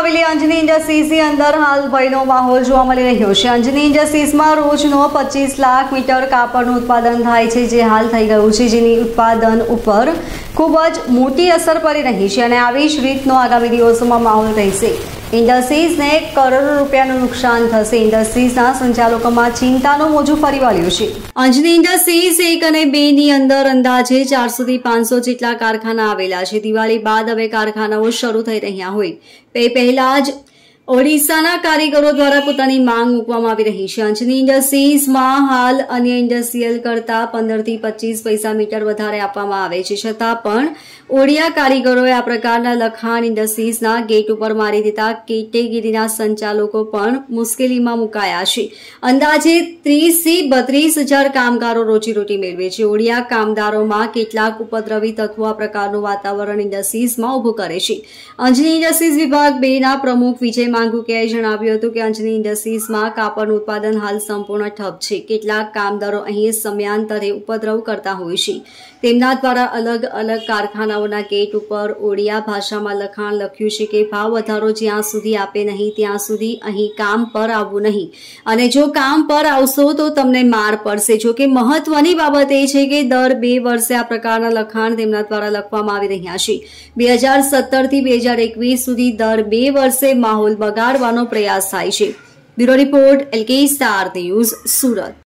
આવેલી અંજની ઇન્ડસ્ટ્રીઝની અંદર હાલ ભયનો માહોલ જોવા મળી રહ્યો છે। અંજની ઇન્ડસ્ટ્રીઝમાં રોજનો 25 લાખ મીટર કાપડનું ઉત્પાદન થાય છે, જે હાલ થઈ ગયું છે, જેની ઉત્પાદન ઉપર ખૂબ જ મોટી અસર પડી રહી છે અને આવી જ રીતનો આગામી દિવસોમાં માહોલ રહેશે। ઇન્ડસ્ટ્રીઝને કરોડો રૂપિયાનું નુકસાન થશે। ઇન્ડસ્ટ્રીઝના સંચાલકોમાં ચિંતાનું મોજું ફરી વળ્યું છે। અંજની ઇન્ડસ્ટ્રીઝ 1 અને 2 ની અંદર અંદાજે 400 થી 500 જેટલા કારખાના આવેલા છે। દિવાળી બાદ હવે કારખાનાઓ શરૂ થઈ રહ્યા હોય પહેલા જ ઓડિશાના કારીગરો દ્વારા પોતાની માંગ મૂકવામાં આવી રહી છે। અંજની ઇન્ડસ્ટ્રીઝમાં હાલ અન્ય ઇન્ડસ્ટ્રીયલ કરતા 15 થી 25 પૈસા મીટર વધારે આપવામાં આવે છે, છતાં પણ ઓડિયા કારીગરોએ આ પ્રકારના લખાણ ઇન્ડસ્ટ્રીઝના ગેટ ઉપર મારી દેતા કેટેગરીના સંચાલકો પણ મુશ્કેલીમાં મુકાયા છે। અંદાજે 30 થી 32 હજાર કામદારો રોજીરોટી મેળવે છે। ઓડિયા કામદારોમાં કેટલાક ઉપદ્રવી તત્વો આ પ્રકારનું વાતાવરણ ઇન્ડસ્ટ્રીઝમાં ઉભું કરે છે। અંજની ઇન્ડસ્ટ્રીઝ વિભાગ 2 ના પ્રમુખ વિજય માંગુકિયાએ જણાવ્યું હતું કે અંજની ઇન્ડસ્ટ્રીઝમાં કાપડનું ઉત્પાદન હાલ સંપૂર્ણ ઠપ છે। કેટલાક કામદારો અહીં સમયાંતરે ઉપદ્રવ કરતા હોય છે। તેમના દ્વારા અલગ અલગ કારખાનાઓના ગેટ ઉપર ઓડિયા ભાષામાં લખાણ લખ્યું છે કે ભાવ વધારો જ્યાં સુધી આપે નહીં ત્યાં સુધી અહીં કામ પર આવવું નહીં, અને જો કામ પર આવશો તો તમને માર પડશે। જો કે મહત્વની બાબત એ છે કે દર 2 વર્ષે આ પ્રકારના લખાણ તેમના દ્વારા લખવામાં આવી રહ્યા છે। 2017 થી 2021 સુધી દર 2 વર્ષે માહોલ બગાડવાનો પ્રયાસ થાય છે। Bureau report, LK star news, Surat.